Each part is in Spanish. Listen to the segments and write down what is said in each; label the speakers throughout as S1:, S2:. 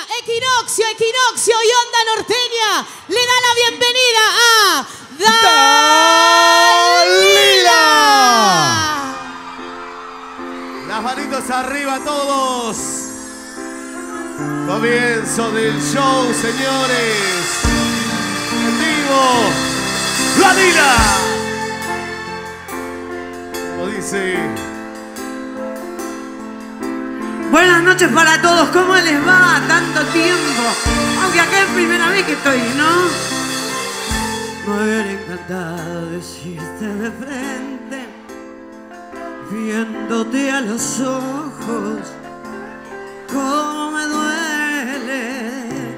S1: Equinoccio y Onda Norteña le da la bienvenida a Dalila.
S2: Las manitos arriba todos. Comienzo del show, señores. En vivo, Dalila. Como dice.
S3: Buenas noches para todos, ¿cómo les va? Tanto tiempo. Aunque acá es primera vez que estoy, ¿no? Me hubiera encantado decirte de frente, viéndote a los ojos, cómo me duele.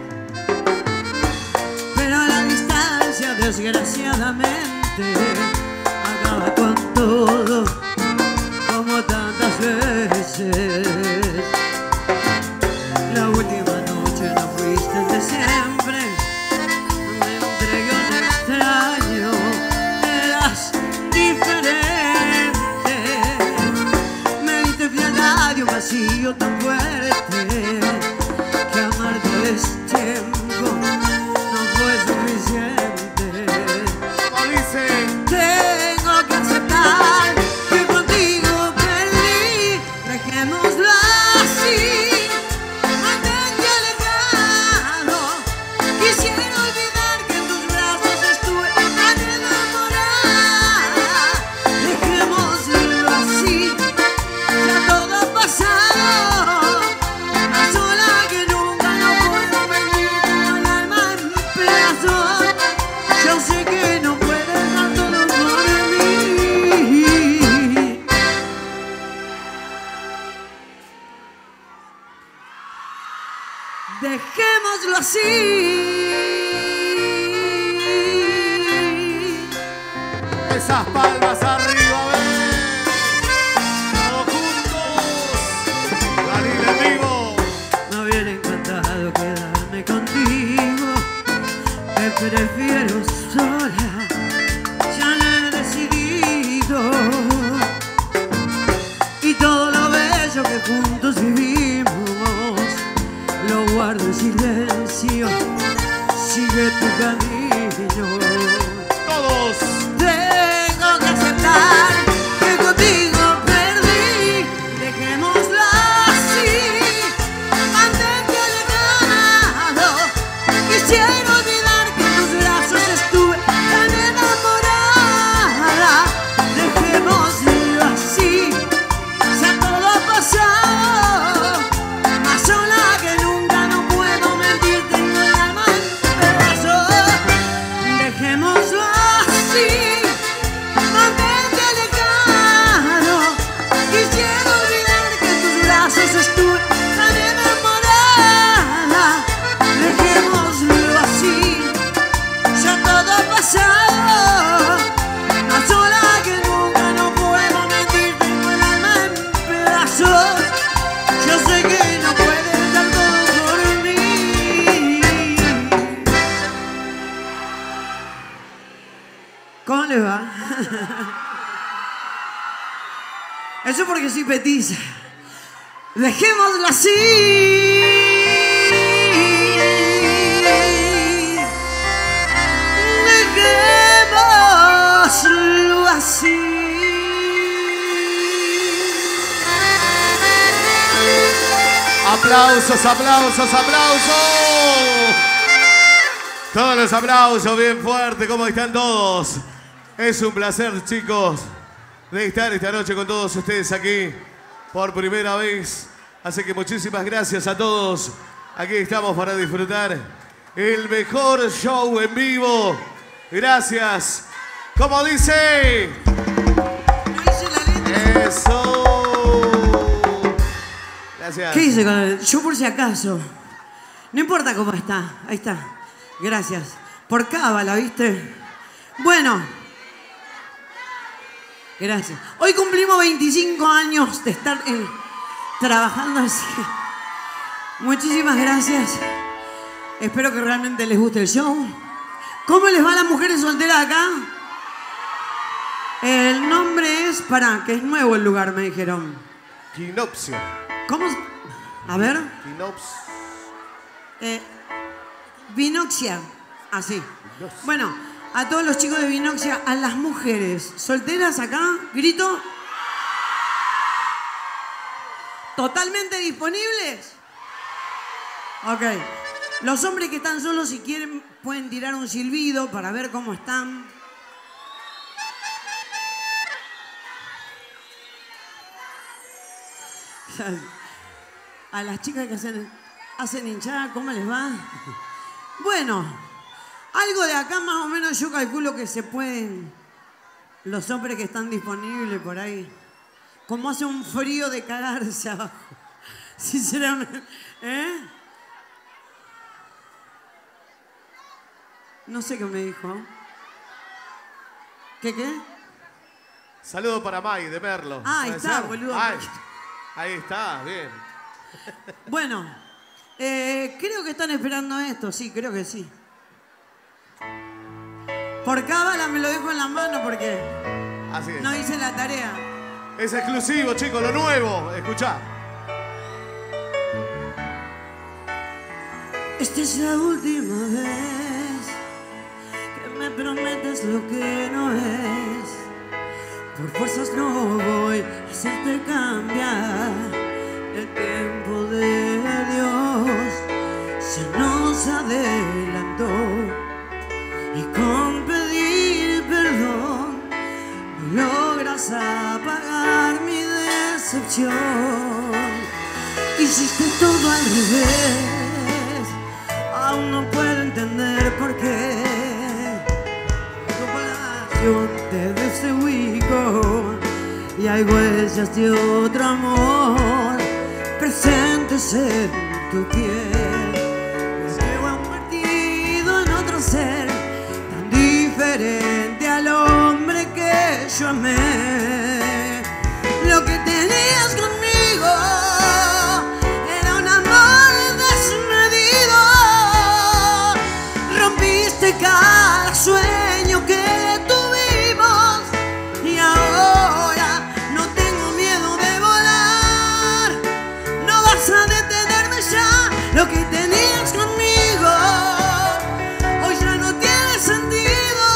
S3: Pero la distancia, desgraciadamente, acaba con todo, como tantas veces. La última noche no fuiste el de siempre, me entregué a un extraño, eras diferente. Me diste piedad y un vacío tan fuerte, que amarte a destiempo no fue suficiente.
S2: Como dice.
S3: Tengo que aceptar que contigo perdí, dejémoslo así. Mantente alejado, quisiera olvidar que en tus brazos estuve tan enamorada. Dejémoslo así, ya todo ha pasado. Más sola que nunca, no puedo venir con el alma en pedazos. Yo sé que no puedes dar todo por mí. Dejémoslo así.
S2: Esas palmas arriba, ven. Todos juntos. Dalila en vivo.
S3: Me hubiera encantado quedarme contigo, te prefiero sola, ya lo he decidido. Y todo lo bello que juntos vivimos, lo guardo en silencio, sigue tu camino.
S2: Todos.
S3: Tengo que aceptar que contigo perdí, dejémoslo así. Mantente alejado, quisiera olvidar que en tus brazos estuve tan enamorada. Dejémoslo así, ya todo ha pasado. Más sola que nunca, no puedo mentir, tengo el alma en pedazos. Dejémoslo así, mantente alejado, quisiera olvidar que en tus brazos estuve tan enamorada. Dejémoslo así, ya todo ha pasado. Más sola que nunca, no puedo mentir, tengo el alma en pedazos. Yo sé que no puedes dar todo por mí. ¿Cómo le va? Eso porque soy petiza. Dejémoslo así. Dejémoslo así.
S2: Aplausos, aplausos, aplausos. Todos los aplausos bien fuerte. ¿Cómo están todos? Es un placer, chicos, de estar esta noche con todos ustedes aquí por primera vez. Así que muchísimas gracias a todos. Aquí estamos para disfrutar el mejor show en vivo. Gracias. Como dice. Eso. Gracias.
S3: ¿Qué dice con él? Yo por si acaso. No importa cómo está. Ahí está. Gracias. Por cábala, ¿viste? Bueno. Gracias. Hoy cumplimos 25 años de estar trabajando así. Muchísimas gracias. Espero que realmente les guste el show. ¿Cómo les va a las mujeres solteras acá? El nombre es... Pará, que es nuevo el lugar, me dijeron.
S2: Equinoccio.
S3: ¿Cómo? A ver. Vinoxia, así. Bueno, a todos los chicos de Vinoxia, a las mujeres solteras acá, grito. ¿Totalmente disponibles? Ok. Los hombres que están solos, si quieren, pueden tirar un silbido para ver cómo están. A las chicas que hacen hinchada, ¿cómo les va? Bueno, algo de acá más o menos yo calculo que se pueden, los hombres que están disponibles por ahí. Como hace un frío de cagarse abajo. Sinceramente. ¿Eh? No sé qué me dijo. ¿Qué?
S2: Saludo para May de Merlo.
S3: Ah, ahí está, boludo.
S2: Ahí está, bien.
S3: Bueno, creo que están esperando esto, sí, creo que sí. Por cábala me lo dejo en la mano porque
S2: Así es.
S3: no hice la tarea.
S2: Es exclusivo, chicos, lo nuevo. Escuchá.
S3: Esta es la última vez que me prometes lo que no es. Por fuerzas no voy a hacerte cambiar. El tiempo de Dios se nos adelantó. Y con pedir perdón no logras apagar mi decepción. Hiciste todo al revés. Aún no puedo entender por qué. Tu palacio te desubico y hay huellas de otro amor presentes en tu piel. Es que me han convertido en otro ser tan diferente al hombre que yo amé. Lo que tenías conmigo era un amor desmedido. Rompiste cada sueño que tuvimos y ahora no tengo miedo de volar. No vas a detenerme ya. Lo que tenías conmigo hoy ya no tiene sentido.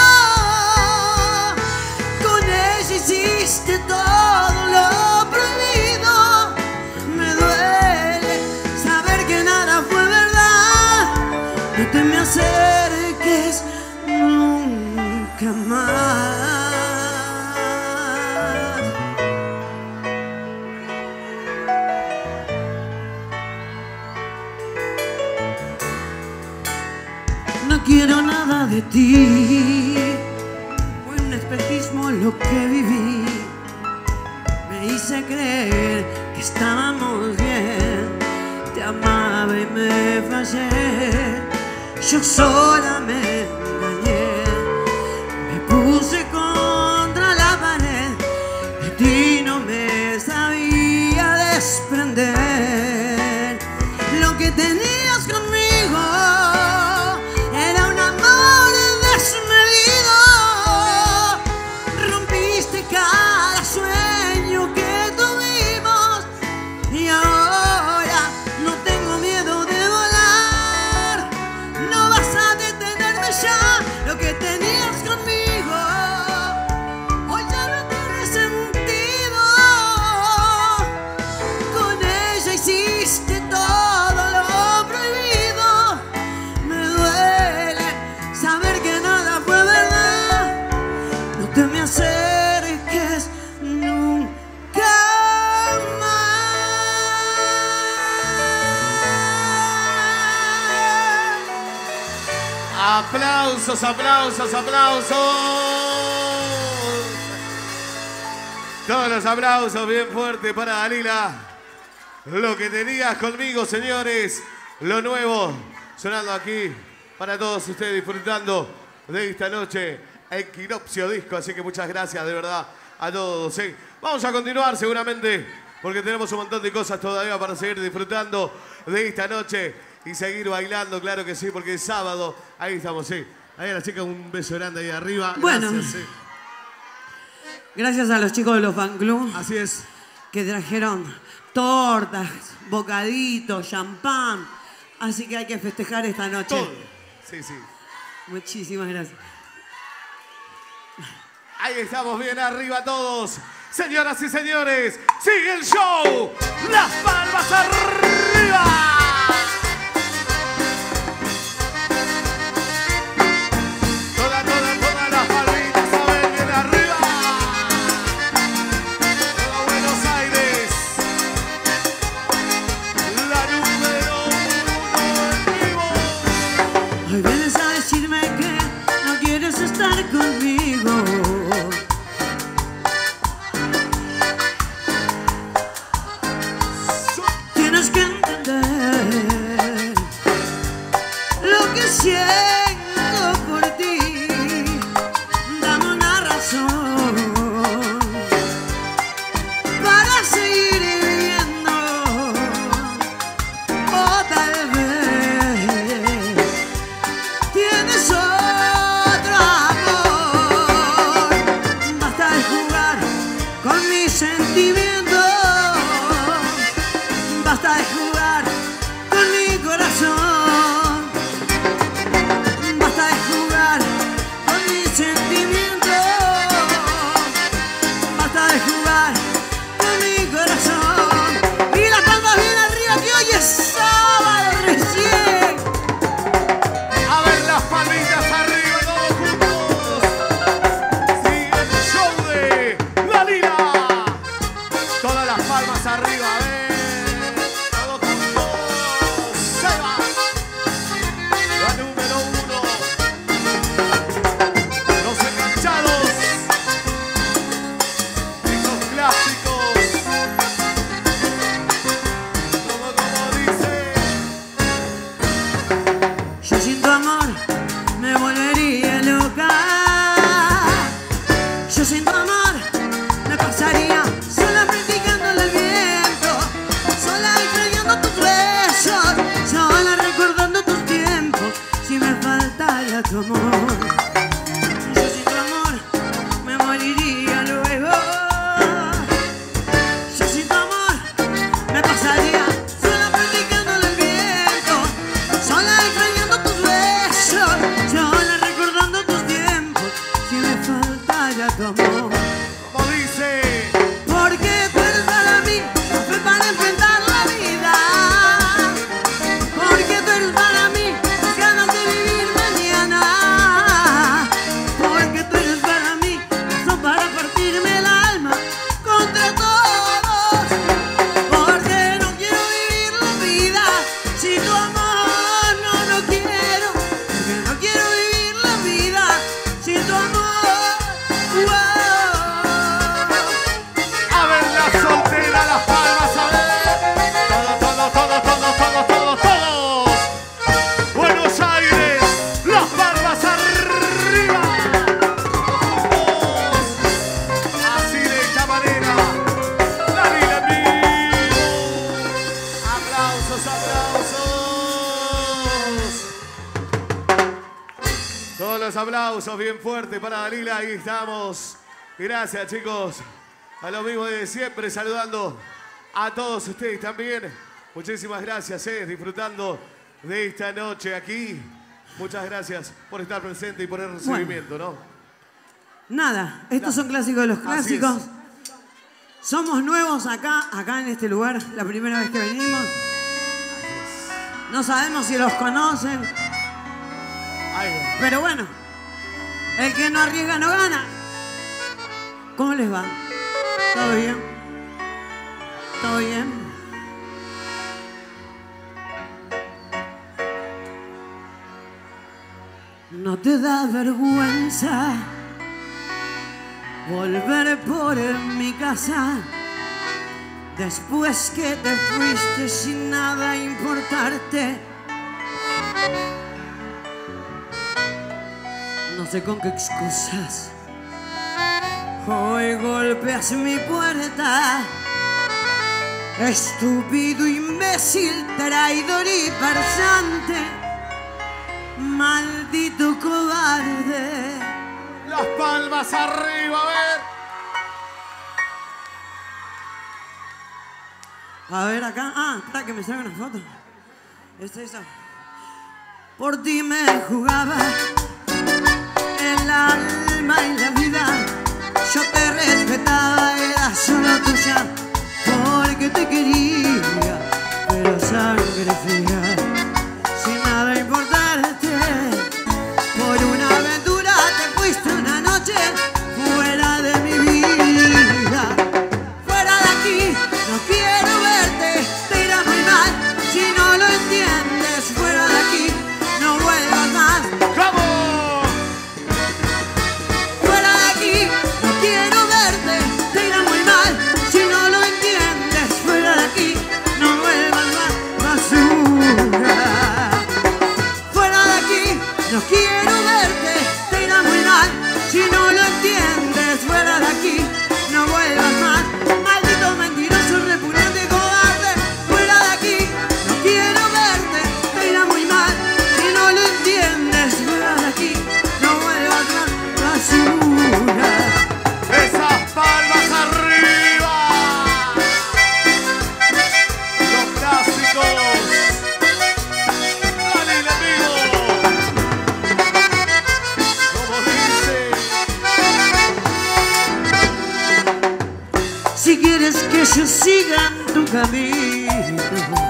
S3: Con ella hiciste todo lo prohibido. Me duele saber que nada fue verdad. No te me acerques nunca más. No quiero nada de ti. Fue un espejismo lo que viví. Me hice creer que estábamos bien. Te amaba y me fallé. Yo sola me engañé. Me puse contra la pared. De ti no me sabía desprender. Lo que tenías conmigo era un amor desmedido. Rompiste cada sueño que tuvimos y ahora no tengo miedo de volar. No vas a detenerme ya. Lo que tenías conmigo hoy ya no tiene sentido. Con ella hiciste todo lo prohibido. Me duele saber que nada fue verdad. No te me acerques nunca más.
S2: Aplausos, aplausos, aplausos. Todos los aplausos bien fuertes para Dalila. Lo que tenías conmigo, señores. Lo nuevo sonando aquí para todos ustedes, disfrutando de esta noche Equinoccio Disco. Así que muchas gracias de verdad a todos. ¿Sí? Vamos a continuar seguramente porque tenemos un montón de cosas todavía para seguir disfrutando de esta noche y seguir bailando, claro que sí, porque es sábado. Ahí estamos, sí. Ahí a la chica un beso grande ahí arriba.
S3: Bueno.
S2: Gracias, sí.
S3: Gracias a los chicos de los fan club
S2: Así es.
S3: que trajeron tortas, bocaditos, champán, Así que hay que festejar esta noche.
S2: Todo. Sí, sí.
S3: Muchísimas gracias.
S2: Ahí estamos bien arriba todos. Señoras y señores, sigue el show. Las palmas arriba. Todas las palmitas a ver bien arriba. Todo Buenos Aires. La número 1 en vivo.
S3: Hoy vienes a decirme que no quieres estar conmigo. Tienes que entender lo que siento por ti. Dame una razón para seguir viviendo. O tal vez tienes otro amor. Basta de jugar con mis sentimientos. Basta de jugar con mi corazón. Basta de jugar con mis sentimientos. Basta de jugar con mi corazón. Y las palmas bien arriba que hoy es sábado recién.
S2: A ver las palmitas arriba, todos juntos. Sigue el show de La Lila. Todas las palmas arriba, a ver. Todos juntos. Se va. La número 1. Los enganchados. Estos clásicos. Como dice.
S3: Yo sin tu amor me volvería loca. Yo sin tu amor me pasaría sola practicándole el viento, sola extrañando tus besos, sola recordando tus tiempos, si me faltara tu amor. Yo sin tu amor me moriría luego. Yo sin tu amor me pasaría sola practicándole el viento, sola extrañando tus besos, sola recordando tus tiempos, si me faltara tu amor.
S2: Como dice.
S3: Porque tú eres para mí, fe para enfrentar la vida. Porque tú eres para mí, las ganas de vivir mañana. Porque tú eres para mí, razón para partirme el alma contra todos. Porque no quiero vivir la vida sin tu amor, no quiero. Porque no quiero vivir la vida sin tu amor.
S2: A ver la soltera, las palmas, a ver. Todos. Buenos Aires, las palmas arriba. Juntos. Así de esta manera. La Lila en vivo. Aplausos. Todos los aplausos bien fuertes para Dalila. Ahí estamos. Gracias, chicos. A lo mismo de siempre, saludando a todos ustedes también. Muchísimas gracias, disfrutando de esta noche aquí. Muchas gracias por estar presente y por el recibimiento, ¿no?
S3: Nada, estos son clásicos de los
S2: Así es.
S3: clásicos. Somos nuevos acá en este lugar, la primera vez que venimos. No sabemos si los conocen,
S2: Ahí va.
S3: pero bueno, el que no arriesga no gana. ¿Cómo les va? ¿Todo bien? ¿Todo bien? ¿No te da vergüenza volver por mi casa después que te fuiste sin nada importarte? No sé con qué excusas hoy golpeas mi puerta. Estúpido, imbécil, traidor y farsante, maldito cobarde.
S2: Las palmas arriba, a ver.
S3: A ver acá. Ah, espera que me salga una foto. Es eso. Por ti me jugaba el alma y la vida. Yo te respetaba, era solo tuya, porque te quería, pero sangre fría, sin nada importarte. Por una aventura te fuiste una noche fuera de mi vida. Fuera de aquí, no quiero verte, te irá muy mal si no lo entiendes. Fuera de aquí, no vuelvas más.
S2: ¡Vamos!
S3: Fuera de aquí, no quiero verte, te irá muy mal si no lo entiendes. Fuera de aquí, no vuelvas más, basura. Fuera de aquí, no quiero verte, te irá muy mal si no lo entiendes. Fuera de aquí, no vuelvas más, maldito mentiroso, repugnante, cobarde. Fuera de aquí, no quiero verte, te irá muy mal si no lo entiendes. Fuera de aquí, no vuelvas más, basura.
S2: ¡Esas palmas arriba! ¡Los clásicos! ¡Dale, amigo! Como dice...
S3: Si quieres que yo siga en tu camino,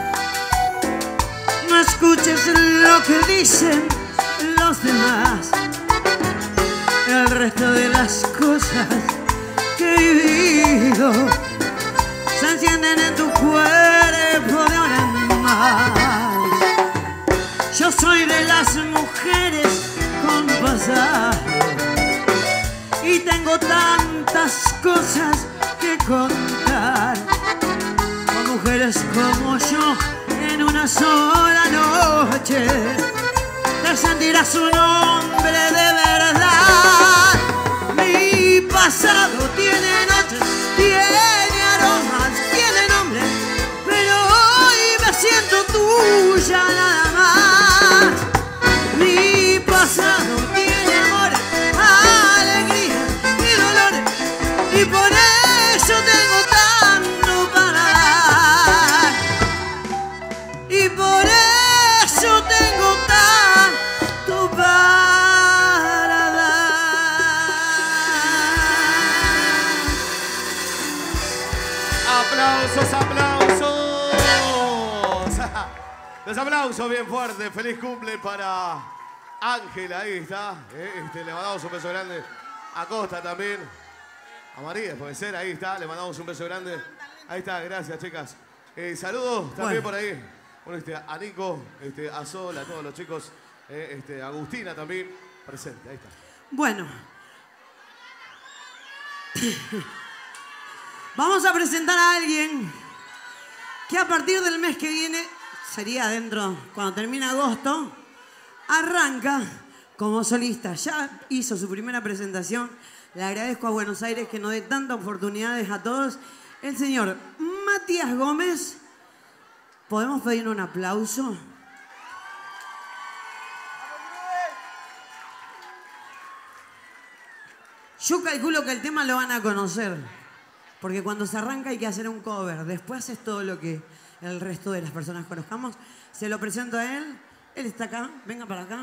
S3: no escuches lo que dicen los demás. El resto de las cosas que he vivido se encienden en tu cuerpo de ahora en más. Yo soy de las mujeres con pasado y tengo tantas cosas que contar. Con mujeres como yo en una sola noche te sentirás un hombre de verdad. Mi pasado tiene noches, tiene aromas, tiene nombre, pero hoy me siento tuya nada más. Mi pasado tiene amores, alegrías y dolores, y por eso tengo tanto para dar. Y por eso tengo tanto para dar.
S2: ¡Aplausos, aplausos! Los aplausos bien fuertes. Feliz cumple para Ángela, ahí está. Le mandamos un beso grande. A Costa también. A María, puede ser, ahí está. Le mandamos un beso grande. Ahí está, gracias, chicas. Saludos también por ahí. Bueno, a Nico, a Sol, a todos los chicos. A Agustina también, presente, ahí está.
S3: Bueno. Vamos a presentar a alguien que a partir del mes que viene, sería dentro, cuando termina agosto, arranca como solista. Ya hizo su primera presentación. Le agradezco a Buenos Aires que nos dé tantas oportunidades a todos. El señor Matías Gómez. ¿Podemos pedir un aplauso? Yo calculo que el tema lo van a conocer, porque cuando se arranca hay que hacer un cover. Después es todo lo que el resto de las personas conozcamos. Se lo presento a él. Él está acá. Venga para acá.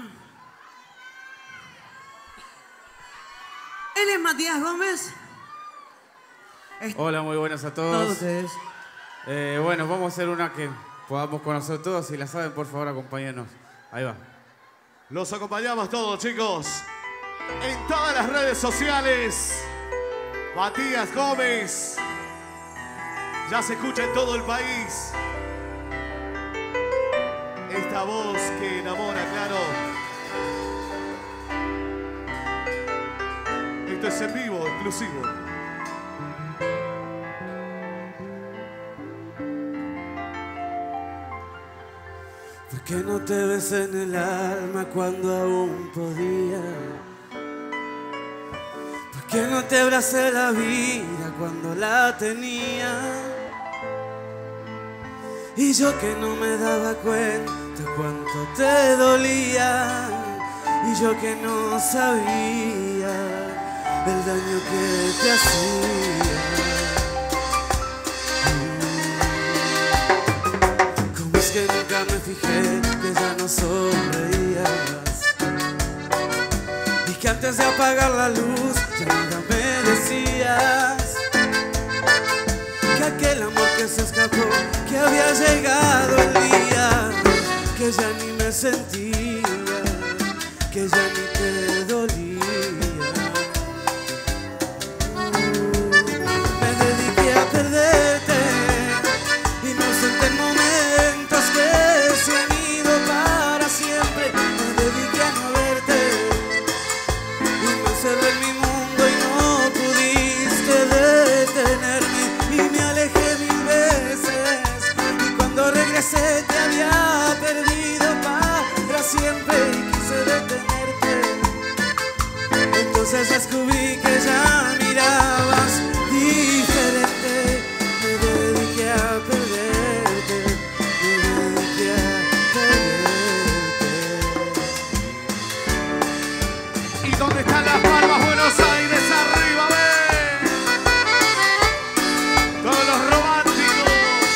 S3: Él es Matías Gómez.
S4: Hola, muy buenas a todos.
S3: Todos ustedes.
S4: Bueno, vamos a hacer una que podamos conocer todos. Si la saben, por favor, acompáñenos. Ahí va.
S2: Los acompañamos todos, chicos. En todas las redes sociales. Matías Gómez. Ya se escucha en todo el país. Esta voz que enamora, claro. Esto es en vivo, exclusivo.
S5: ¿Por qué no te besé en el alma cuando aún podía? ¿Por qué no te abracé la vida cuando la tenía? Y yo que no me daba cuenta cuánto te dolía, y yo que no sabía el daño que te hacía. ¿Cómo es que nunca nunca me fijé que ya no sonreías y que antes de apagar la luz ya nada me decías, que aquel amor que se escapó, que había llegado el día, que ya ni me sentía, que ya ni te dolía. Me dediqué a perderte, inocente en momentos que se han ido para siempre. Me dediqué a no verte y me encerré en mi mundo y no pudiste detenerme. Y me alejé mil veces y cuando regresé te había perdido para siempre y quise detenerte. Entonces descubrí que ya mirabas diferente. Me dediqué a perderte, me dediqué a perderte.
S2: ¿Y dónde están las palmas, Buenos Aires? Arriba, ven. Todos los románticos.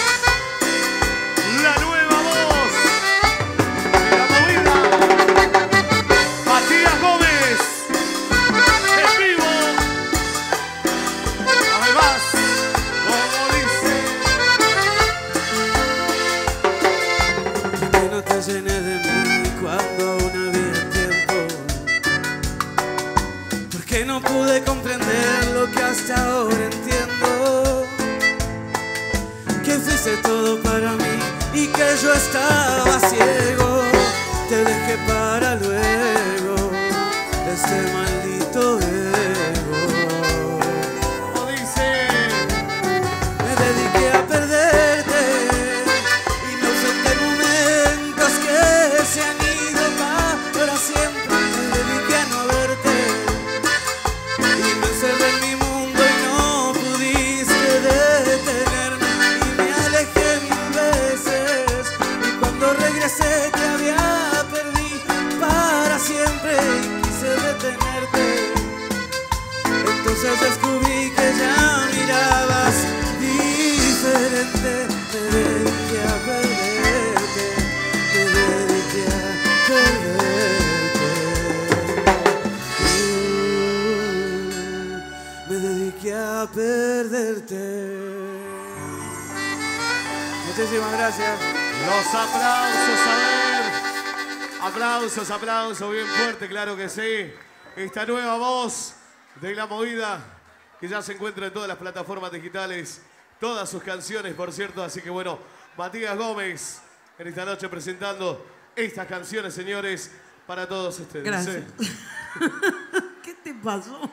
S2: La nueva voz de la movida. Matías Gómez. En vivo. Ahí vas. Como dice.
S5: Que no te llené de mí cuando aún había tiempo, porque no pude comprender lo que hasta ahora entiendo, que fuiste todo para mí y que yo estaba ciego. Te dejé para luego este maldito ego.
S2: Como dice.
S5: Me dediqué a perderte, inocente en momentos que se han ido para siempre. Me dediqué a no verte y me encerré en mi mundo y no pudiste detenerme. Y me alejé mil veces y cuando regresé te había perdido para siempre y quise detenerte. Entonces descubrí que ya mirabas diferente. Me dediqué a perderte, me dediqué a perderte. Me dediqué a perderte. Muchísimas gracias.
S2: Los aplausos, a ver. Aplausos, aplausos, bien fuerte, claro que sí. Esta nueva voz de la movida que ya se encuentra en todas las plataformas digitales, todas sus canciones, por cierto. Así que bueno, Matías Gómez en esta noche presentando estas canciones, señores, para todos ustedes.
S3: Gracias.
S2: ¿Sí?
S3: ¿Qué te pasó?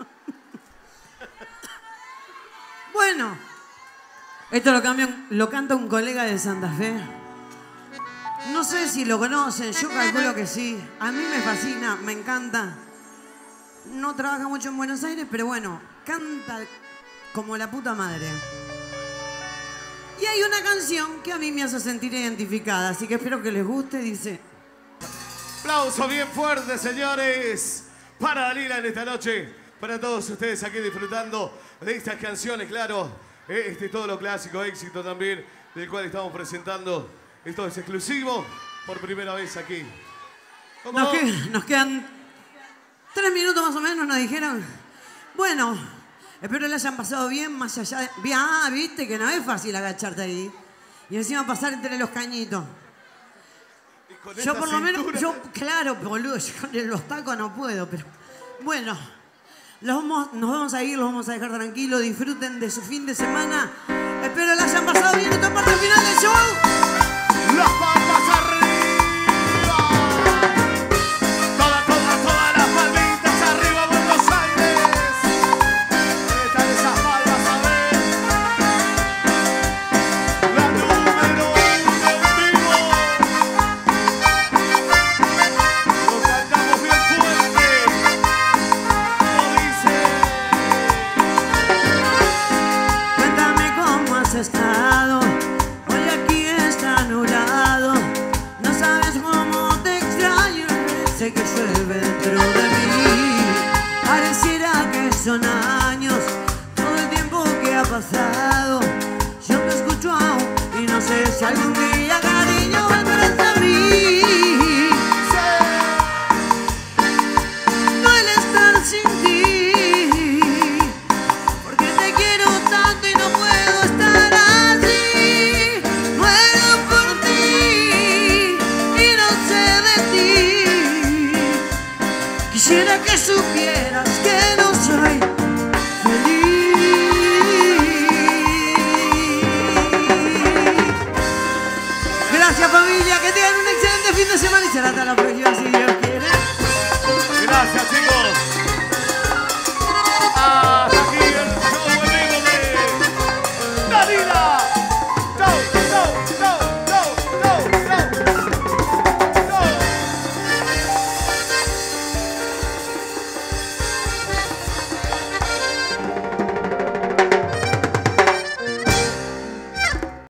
S3: Bueno, esto lo canta un colega de Santa Fe. No sé si lo conocen, yo calculo que sí. A mí me fascina, me encanta. No trabaja mucho en Buenos Aires, pero bueno, canta como la puta madre. Y hay una canción que a mí me hace sentir identificada, así que espero que les guste, dice...
S2: Aplauso bien fuerte, señores, para Dalila en esta noche, para todos ustedes aquí disfrutando de estas canciones, claro, todo lo clásico, éxito también, del cual estamos presentando. Esto es exclusivo, por primera vez aquí.
S3: Nos quedan 3 minutos más o menos, nos dijeron. Bueno, espero que la hayan pasado bien, más allá de... viste que no es fácil agacharte ahí. Y encima pasar entre los cañitos. Yo por lo menos, claro, boludo, yo con los tacos no puedo, pero... Bueno, nos vamos a ir, los vamos a dejar tranquilos, disfruten de su fin de semana. Espero la hayan pasado bien, esta parte final del show.
S2: Las palmas arriba. Todas las palmitas arriba, Buenos Aires. ¿Dónde están esas palmas? A ver. La número 1 en vivo. Lo cantamos bien fuerte. Lo dice.
S3: Cuéntame cómo has estado. Hoy aquí está nublado. No sabes cómo te extraño. Sé que llueve dentro de mí. Pareciera que son años. Todo el tiempo que ha pasado. Yo te escucho aún y no sé si algún día, cariño, vendrá. que supieras que no soy feliz. Gracias familia, que tengan un excelente fin de semana y será hasta la próxima si Dios quiere.